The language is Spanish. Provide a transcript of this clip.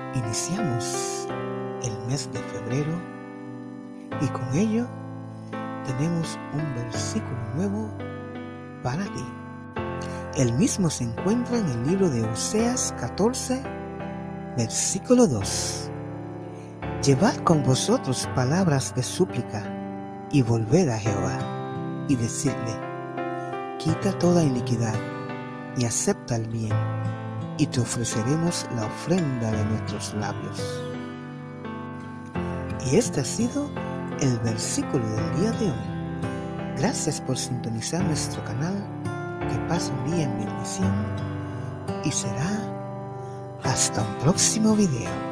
Iniciamos el mes de febrero y con ello tenemos un versículo nuevo para ti. El mismo se encuentra en el libro de Oseas 14, versículo 2. Llevad con vosotros palabras de súplica y volved a Jehová y decidle: quita toda iniquidad y acepta el bien, y te ofreceremos la ofrenda de nuestros labios. Y este ha sido el versículo del día de hoy. Gracias por sintonizar nuestro canal. Que pase un día en bendición y será hasta un próximo video.